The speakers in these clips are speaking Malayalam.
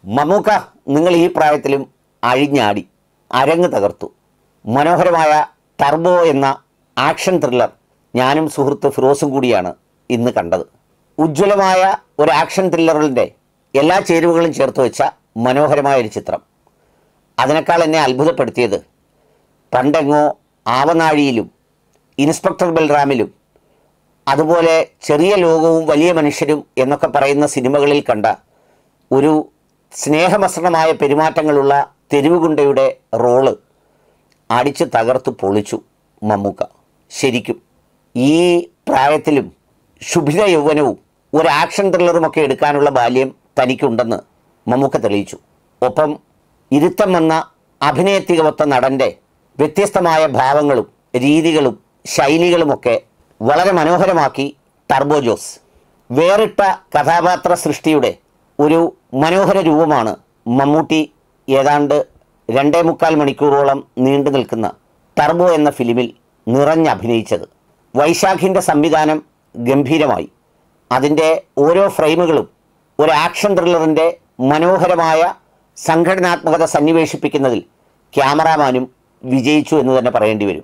മമ്മൂക്ക നിങ്ങൾ ഈ പ്രായത്തിലും അഴിഞ്ഞാടി അരങ്ങ് തകർത്തു. മനോഹരമായ ടർബോ എന്ന ആക്ഷൻ ത്രില്ലർ ഞാനും സുഹൃത്ത് ഫിറോസും കൂടിയാണ് ഇന്ന് കണ്ടത്. ഉജ്ജ്വലമായ ഒരു ആക്ഷൻ ത്രില്ലറിൻ്റെ എല്ലാ ചേരുവകളും ചേർത്ത് വെച്ച മനോഹരമായൊരു ചിത്രം. അതിനേക്കാൾ എന്നെ അത്ഭുതപ്പെടുത്തിയത് പണ്ടെങ്ങോ ആവനാഴിയിലും ഇൻസ്പെക്ടർ ബൽറാമിലും അതുപോലെ ചെറിയ ലോകവും വലിയ മനുഷ്യരും എന്നൊക്കെ പറയുന്ന സിനിമകളിൽ കണ്ട ഒരു സ്നേഹമസൃണമായ പെരുമാറ്റങ്ങളുള്ള തെരുവുഗുണ്ടയുടെ റോള് അടിച്ച് തകർത്ത് പൊളിച്ചു മമ്മൂക്ക. ശരിക്കും ഈ പ്രായത്തിലും ശുഭിത യൗവനവും ഒരു ആക്ഷൻ ത്രില്ലറുമൊക്കെ എടുക്കാനുള്ള ബാല്യം തനിക്കുണ്ടെന്ന് മമ്മൂക്ക തെളിയിച്ചു. ഒപ്പം ഇരുത്തം വന്ന അഭിനയത്തികവത്ത നടൻ്റെ വ്യത്യസ്തമായ ഭാവങ്ങളും രീതികളും ശൈലികളുമൊക്കെ വളരെ മനോഹരമാക്കി ടർബോ ജോസ്. വേറിട്ട കഥാപാത്ര സൃഷ്ടിയുടെ ഒരു മനോഹര രൂപമാണ് മമ്മൂട്ടി ഏതാണ്ട് 2.25 മണിക്കൂറോളം നീണ്ടു നിൽക്കുന്ന ടർബോ എന്ന ഫിലിമിൽ നിറഞ്ഞഭിനയിച്ചത്. വൈശാഖിൻ്റെ സംവിധാനം ഗംഭീരമായി. അതിൻ്റെ ഓരോ ഫ്രെയിമുകളും ഒരു ആക്ഷൻ ത്രില്ലറിൻ്റെ മനോഹരമായ സംഘടനാത്മകത സന്നിവേശിപ്പിക്കുന്നതിൽ ക്യാമറാമാനും വിജയിച്ചു എന്ന് തന്നെ പറയേണ്ടി വരും.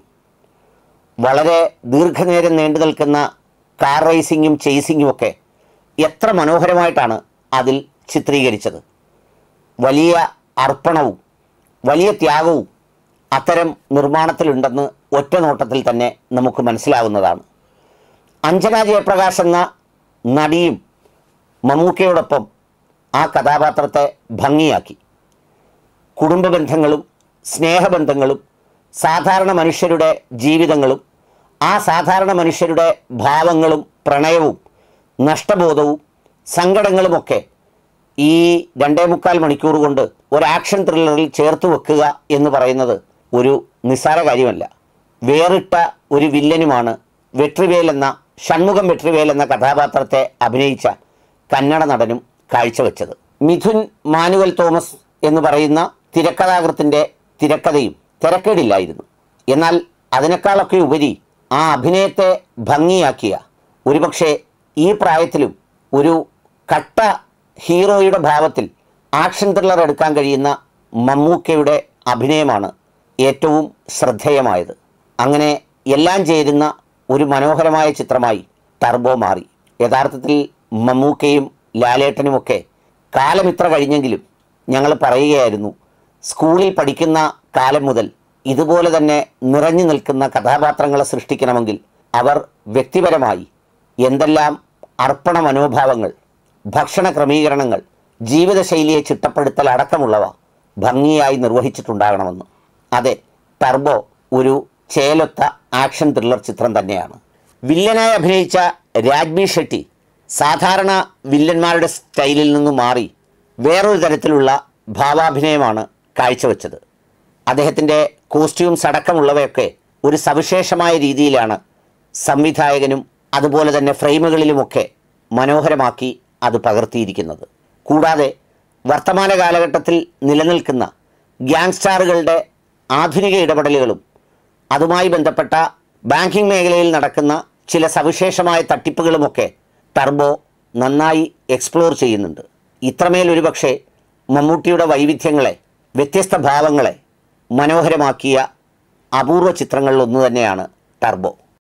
വളരെ ദീർഘനേരം നീണ്ടു നിൽക്കുന്ന കാർ റേസിങ്ങും ചേസിങ്ങും ഒക്കെ എത്ര മനോഹരമായിട്ടാണ് അതിൽ ചിത്രീകരിച്ചത്. വലിയ അർപ്പണവും വലിയ ത്യാഗവും അത്തരം നിർമ്മാണത്തിലുണ്ടെന്ന് ഒറ്റ നോട്ടത്തിൽ തന്നെ നമുക്ക് മനസ്സിലാവുന്നതാണ്. അഞ്ജന ജയപ്രകാശ് എന്ന നടിയും മമ്മൂക്കയോടൊപ്പം ആ കഥാപാത്രത്തെ ഭംഗിയാക്കി. കുടുംബ ബന്ധങ്ങളും സ്നേഹബന്ധങ്ങളും സാധാരണ മനുഷ്യരുടെ ജീവിതങ്ങളും ആ സാധാരണ മനുഷ്യരുടെ ഭാവങ്ങളും പ്രണയവും നഷ്ടബോധവും സങ്കടങ്ങളുമൊക്കെ ഈ 2.25 മണിക്കൂർ കൊണ്ട് ഒരു ആക്ഷൻ ത്രില്ലറിൽ ചേർത്ത് വെക്കുക എന്ന് പറയുന്നത് ഒരു നിസ്സാര കാര്യമല്ല. വേറിട്ട ഒരു വില്ലനുമാണ് വെട്രിവേൽ എന്ന ഷൺമുഖം വെട്രിവേൽ എന്ന കഥാപാത്രത്തെ അഭിനയിച്ച കന്നഡ നടനും കാഴ്ചവെച്ചത്. മിഥുൻ മാനുവൽ തോമസ് എന്ന് പറയുന്ന തിരക്കഥാകൃത്തിൻ്റെ തിരക്കഥയും തിരക്കേടില്ലായിരുന്നു. എന്നാൽ അതിനേക്കാളൊക്കെ ഉപരി ആ അഭിനയത്തെ ഭംഗിയാക്കിയ, ഒരുപക്ഷെ ഈ പ്രായത്തിലും ഒരു കട്ട ഹീറോയുടെ ഭാവത്തിൽ ആക്ഷൻ ത്രില്ലർ എടുക്കാൻ കഴിയുന്ന മമ്മൂക്കയുടെ അഭിനയമാണ് ഏറ്റവും ശ്രദ്ധേയമായത്. അങ്ങനെ എല്ലാം ചേരുന്ന ഒരു മനോഹരമായ ചിത്രമായി ടർബോ മാറി. യഥാർത്ഥത്തിൽ മമ്മൂക്കയും ലാലേട്ടനുമൊക്കെ കാലമിത്ര കഴിഞ്ഞെങ്കിലും ഞങ്ങൾ പറയുകയായിരുന്നു, സ്കൂളിൽ പഠിക്കുന്ന കാലം മുതൽ ഇതുപോലെ തന്നെ നിറഞ്ഞു നിൽക്കുന്ന കഥാപാത്രങ്ങളെ സൃഷ്ടിക്കണമെങ്കിൽ അവർ വ്യക്തിപരമായി എന്തെല്ലാം അർപ്പണ മനോഭാവങ്ങൾ, ഭക്ഷണ ക്രമീകരണങ്ങൾ, ജീവിതശൈലിയെ ചിട്ടപ്പെടുത്തൽ അടക്കമുള്ളവ ഭംഗിയായി നിർവഹിച്ചിട്ടുണ്ടാകണമെന്ന്. അതെ, ടർബോ ഒരു ചേലൊത്ത ആക്ഷൻ ത്രില്ലർ ചിത്രം തന്നെയാണ്. വില്ലനായി അഭിനയിച്ച രാജ്ബി ഷെട്ടി സാധാരണ വില്ലന്മാരുടെ സ്റ്റൈലിൽ നിന്നും മാറി വേറൊരു തരത്തിലുള്ള ഭാവാഭിനയമാണ് കാഴ്ചവെച്ചത്. അദ്ദേഹത്തിൻ്റെ കോസ്റ്റ്യൂംസ് അടക്കമുള്ളവയൊക്കെ ഒരു സവിശേഷമായ രീതിയിലാണ് സംവിധായകനും അതുപോലെ തന്നെ ഫ്രെയിമുകളിലുമൊക്കെ മനോഹരമാക്കി അത് പകർത്തിയിരിക്കുന്നത്. കൂടാതെ വർത്തമാന കാലഘട്ടത്തിൽ നിലനിൽക്കുന്ന ഗ്യാങ്സ്റ്റാറുകളുടെ ആധുനിക ഇടപെടലുകളും അതുമായി ബന്ധപ്പെട്ട ബാങ്കിംഗ് മേഖലയിൽ നടക്കുന്ന ചില സവിശേഷമായ തട്ടിപ്പുകളുമൊക്കെ ടർബോ നന്നായി എക്സ്പ്ലോർ ചെയ്യുന്നുണ്ട്. ഇത്രമേൽ ഒരുപക്ഷെ മമ്മൂട്ടിയുടെ വൈവിധ്യങ്ങളെ, വ്യത്യസ്ത ഭാവങ്ങളെ മനോഹരമാക്കിയ അപൂർവ ചിത്രങ്ങളിലൊന്നു തന്നെയാണ് ടർബോ.